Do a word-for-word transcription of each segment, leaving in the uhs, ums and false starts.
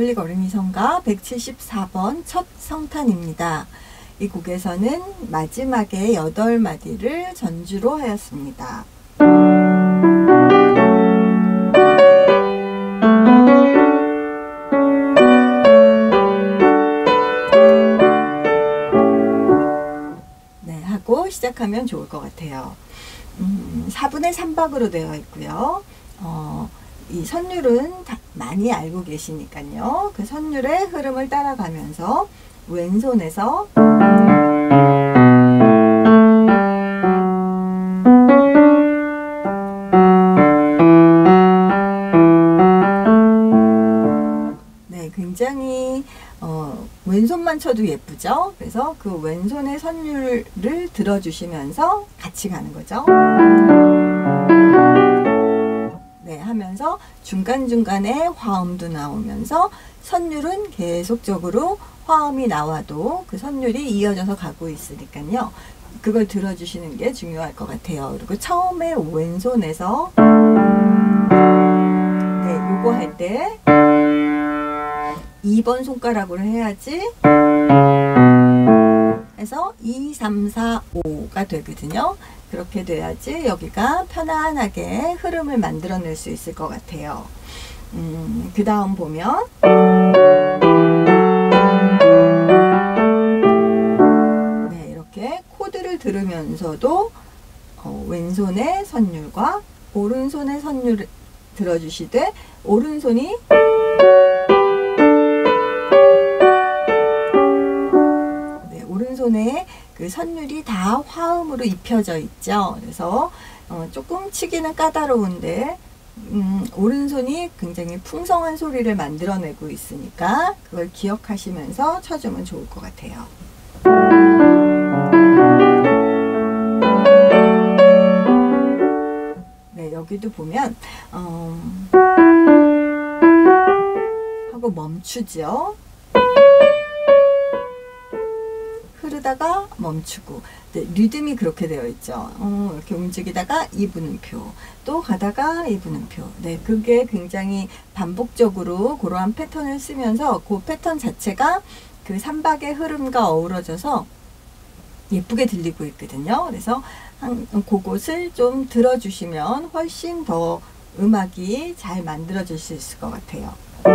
가톨릭 어린이 성가 백칠십사 번 첫 성탄입니다. 이 곡에서는 마지막에 여덟 마디를 전주로 하였습니다. 네, 하고 시작하면 좋을 것 같아요. 음, 사분의 삼 박으로 되어 있고요. 어, 이 선율은 다 많이 알고 계시니까요. 그 선율의 흐름을 따라가면서 왼손에서 네, 굉장히 어, 왼손만 쳐도 예쁘죠? 그래서 그 왼손의 선율을 들어주시면서 같이 가는 거죠. 네, 하면서 중간중간에 화음도 나오면서 선율은 계속적으로 화음이 나와도 그 선율이 이어져서 가고 있으니까요. 그걸 들어주시는 게 중요할 것 같아요. 그리고 처음에 왼손에서 네, 요거 할 때 이 번 손가락으로 해야지 해서 이, 삼, 사, 오가 되거든요. 그렇게 돼야지 여기가 편안하게 흐름을 만들어낼 수 있을 것 같아요. 음, 그 다음 보면 네, 이렇게 코드를 들으면서도 어, 왼손의 선율과 오른손의 선율을 들어주시되 오른손이 오른손에 그 선율이 다 화음으로 입혀져 있죠. 그래서 어 조금 치기는 까다로운데 음 오른손이 굉장히 풍성한 소리를 만들어내고 있으니까 그걸 기억하시면서 쳐주면 좋을 것 같아요. 네, 여기도 보면 어 하고 멈추죠. 흐르다가 멈추고 네, 리듬이 그렇게 되어 있죠. 어, 이렇게 움직이다가 이 분음표 또 가다가 이 분음표 네, 그게 굉장히 반복적으로 그러한 패턴을 쓰면서 그 패턴 자체가 그 삼 박의 흐름과 어우러져서 예쁘게 들리고 있거든요. 그래서 한, 그곳을 좀 들어주시면 훨씬 더 음악이 잘 만들어질 수 있을 것 같아요.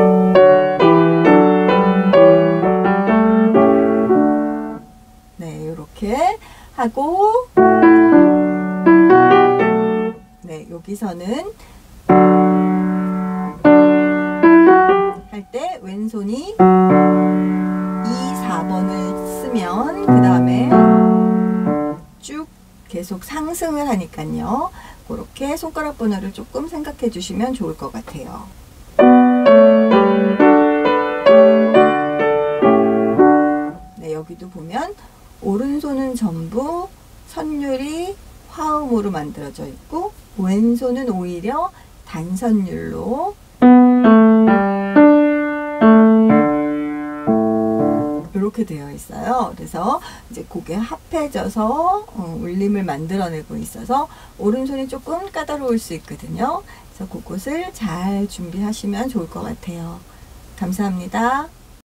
이렇게 하고 네, 여기서는 할 때 왼손이 이, 사 번을 쓰면 그 다음에 쭉 계속 상승을 하니까요. 그렇게 손가락 번호를 조금 생각해 주시면 좋을 것 같아요. 네, 여기도 보면 오른손은 전부 선율이 화음으로 만들어져 있고 왼손은 오히려 단선율로 이렇게 되어 있어요. 그래서 이제 곡에 합해져서 어, 울림을 만들어내고 있어서 오른손이 조금 까다로울 수 있거든요. 그래서 그곳을 잘 준비하시면 좋을 것 같아요. 감사합니다.